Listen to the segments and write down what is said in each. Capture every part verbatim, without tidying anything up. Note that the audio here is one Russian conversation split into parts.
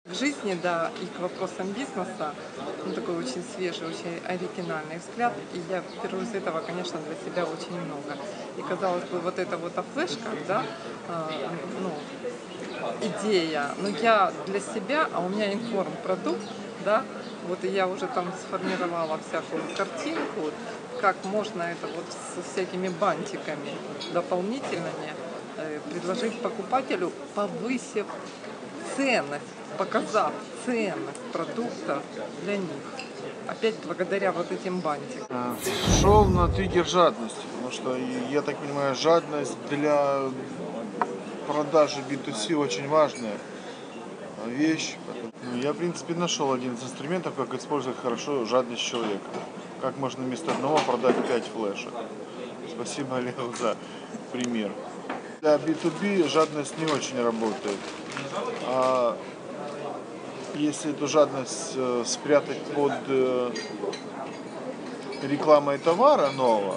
В жизни, да, и к вопросам бизнеса, ну, такой очень свежий, очень оригинальный взгляд. И я беру из этого, конечно, для себя очень много. И, казалось бы, вот это вот о флешках, да, а, ну, идея, но я для себя, а у меня информпродукт, да, вот и я уже там сформировала всякую картинку, как можно это вот со всякими бантиками дополнительными э, предложить покупателю, повысив ценность, показав ценность продукта для них. Опять благодаря вот этим бантикам. Шел на триггер жадности, потому что, я так понимаю, жадность для продажи би ту си очень важная вещь. Ну, я, в принципе, нашел один из инструментов, как использовать хорошо жадность человека. Как можно вместо одного продать пять флешек. Спасибо, Олегу, за пример. Для би ту би жадность не очень работает. А если эту жадность э, спрятать под э, рекламой товара нового,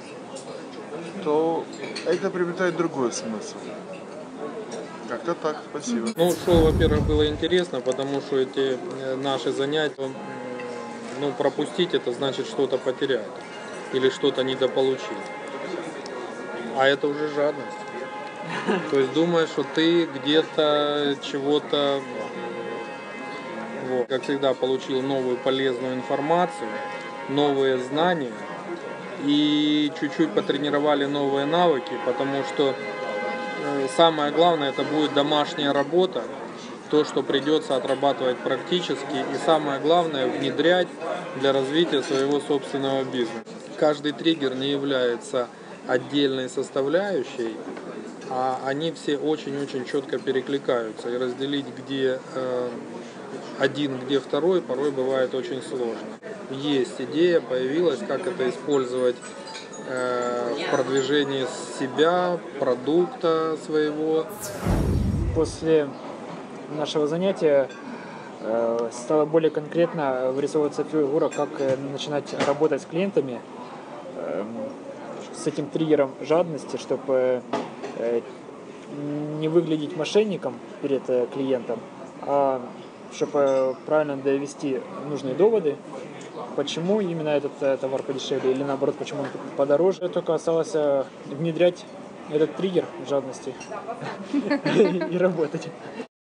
то это приобретает другой смысл. Как-то так, спасибо. Ну, шоу, во-первых, было интересно, потому что эти э, наши занятия, ну, пропустить это значит что-то потерять или что-то недополучить. А это уже жадность. То есть думаешь, что ты где-то чего-то, вот, как всегда, получил новую полезную информацию, новые знания и чуть-чуть потренировали новые навыки, потому что самое главное это будет домашняя работа, то, что придется отрабатывать практически, и самое главное внедрять для развития своего собственного бизнеса. Каждый триггер не является отдельной составляющей, а они все очень-очень четко перекликаются, и разделить, где э, один, где второй, порой бывает очень сложно. Есть идея, появилась, как это использовать э, в продвижении себя, продукта своего. После нашего занятия э, стало более конкретно вырисовываться фигура, как э, начинать работать с клиентами, э, с этим триггером жадности, чтобы э, не выглядеть мошенником перед э, клиентом, а чтобы правильно довести нужные доводы, почему именно этот э, товар подешевле или наоборот, почему он подороже. Только осталось э, внедрять этот триггер жадности и работать.